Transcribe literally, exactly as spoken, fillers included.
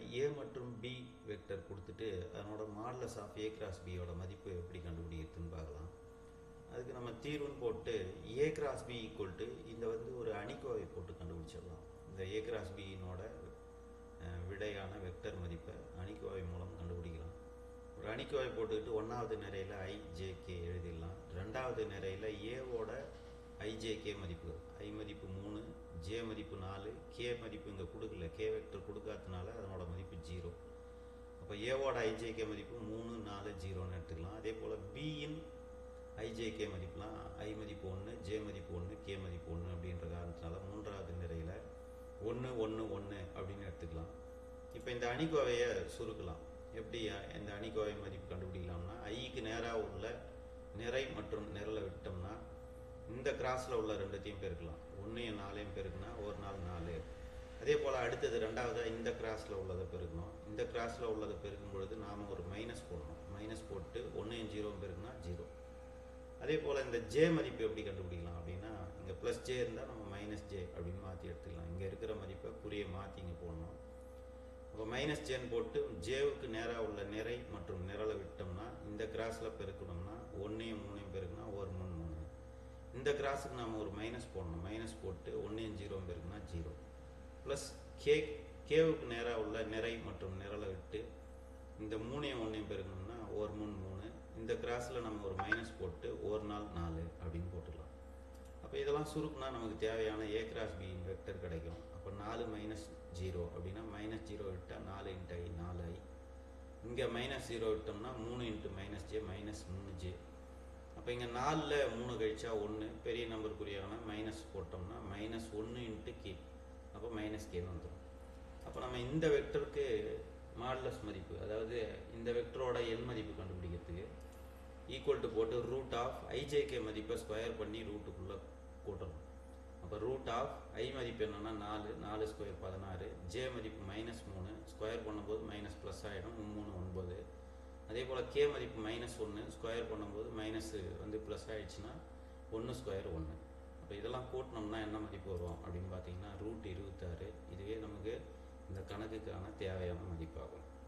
ஏ மற்றும் B vector கொடுத்துட்டு அதனோட மாடலஸ் ஆஃப் ஏ கிராஸ் பியோட மதிப்பு எப்படி கண்டுபிடிக்கிறதுன்னு பார்க்கலாம். அதுக்கு நம்ம தீர்வுன்னு போட்டு A cross B equal to இந்த வந்து ஒரு அணிக்கோவை போட்டு கண்டுபிடிச்சிடலாம். இந்த ஏ கிராஸ் பியினோட விடையான வெக்டர் மதிப்பை அணிக்கோவை மூலம் கண்டுபிடிக்கலாம். ஒரு அணிக்கோவை போட்டுக்கிட்டு ஒன்றாவது நிறையில் ஐ ஜே கே எழுதிடலாம். ரெண்டாவது நிறையில் ஏவோட ஐஜேகே மதிப்பு, ஐ மதிப்பு மூணு, ஜே மதிப்பு நாலு, கே மதிப்பு இங்கே கொடுக்கல, கே வெக்டர் கொடுக்காதனால அதனோட மதிப்பு ஜீரோ. அப்போ ஏவோட ஐஜேகே மதிப்பு மூணு நாலு ஜீரோன்னு எடுத்துக்கலாம். அதே போல் பியின் ஐஜேகே மதிப்புலாம் ஐ மதிப்பு ஒன்று, ஜே மதிப்பு ஒன்று, கே மதிப்பு ஒன்று அப்படின்ற காரணத்தினால மூன்றாவது நிறையில் ஒன்று ஒன்று ஒன்று அப்படின்னு எடுத்துக்கலாம். இப்போ இந்த அணிக்கோவையை சுருக்கலாம். எப்படி இந்த அணிக்கோவை மதிப்பு கண்டுபிடிக்கலாம்னா, ஐக்கு நேராக உள்ள நிறை மற்றும் நிரலை விட்டோம்னா இந்த கிராஸில் உள்ள ரெண்டுத்தையும் பெருக்கலாம். ஒன்றையும் நாலையும் பெருக்குனா ஒரு நாள் நாலு. அதே போல் அடுத்தது ரெண்டாவது இந்த கிராஸில் உள்ளதை பெருக்கணும். இந்த கிராஸில் உள்ளதை பெருக்கும் பொழுது நாம் ஒரு மைனஸ் போடணும். மைனஸ் போட்டு ஒன்றையும் ஜீரோவும் பெருக்குனா ஜீரோ. அதே போல் இந்த ஜே மதிப்பு எப்படி கண்டுபிடிக்கலாம் அப்படின்னா, இங்கே ப்ளஸ் ஜே இருந்தால் நம்ம மைனஸ் ஜே அப்படின்னு மாற்றி எடுத்துக்கலாம். இங்கே இருக்கிற மதிப்பை குறியை மாற்றி இங்கே போடணும். இப்போ மைனஸ் ஜேன்னு போட்டு ஜேவுக்கு நேராக உள்ள நிறை மற்றும் நிரலை விட்டோம்னா இந்த கிராஸில் பெருக்கணும்னா ஒன்றையும் மூணையும் பெருக்குனா ஒரு மூணு மூணு. இந்த கிராஸுக்கு நம்ம ஒரு மைனஸ் போடணும். மைனஸ் போட்டு ஒன்றையும் ஜீரோவும் பெருக்குனா ஜீரோ. ப்ளஸ் கே கேவுக்கு நேராக உள்ள நிறை மற்றும் நிரலை விட்டு இந்த மூணையும் ஒன்றையும் பெருக்கணும்னா ஒரு மூணு மூணு. இந்த கிராஸில் நம்ம ஒரு மைனஸ் போட்டு ஒரு நாள் நாலு அப்படின்னு போட்டுடலாம். அப்போ இதெல்லாம் சுருக்குனா நமக்கு தேவையான ஏ கிராஸ் பி வெக்டர் கிடைக்கும். அப்போ நாலு மைனஸ் ஜீரோ அப்படின்னா மைனஸ் ஜீரோ விட்டால் நாலு இன்ட்டு ஐ நாலு ஐ. இங்கே மைனஸ் ஜீரோ விட்டோம்னா மூணு இன்ட்டு மைனஸ் ஜே மைனஸ் மூணு ஜே. அப்போ இங்கே நாலில் மூணு கழிச்சா ஒன்று, பெரிய நம்பருக்குரியான மைனஸ் போட்டோம்னா மைனஸ் ஒன்று இன்ட்டு கே, அப்போ மைனஸ் கேன்னு வந்துடும். அப்போ நம்ம இந்த வெக்டருக்கு மாடலஸ் மதிப்பு, அதாவது இந்த வெக்டரோட எல் மதிப்பு கண்டுபிடிக்கிறதுக்கு ஈக்குவல் டு போட்டு ரூட் ஆஃப் ஐஜேகே மதிப்பை ஸ்கொயர் பண்ணி ரூட்டுக்குள்ளே கூட்டணும். அப்போ ரூட் ஆஃப் ஐ மதிப்பு என்னென்னா நாலு, நாலு ஸ்கொயர் பதினாறு, ஜே மதிப்பு மைனஸ் மூணு, ஸ்கொயர் பண்ணும்போது மைனஸ் ப்ளஸ் ஆகிடும், மூணு ஒன்பது. அதே போல் கே மதிப்பு மைனஸ் ஒன்று, ஸ்கொயர் பண்ணும்போது மைனஸ் வந்து ப்ளஸ் ஆகிடுச்சுன்னா ஒன்று ஸ்கொயர் ஒன்று. அப்போ இதெல்லாம் கூட்டினோம்னா என்ன மதிப்பு வரும் அப்படின்னு பார்த்தீங்கன்னா ரூட் இருபத்தாறு. இதுவே நமக்கு இந்த கணக்குக்கான தேவையான மதிப்பாகும்.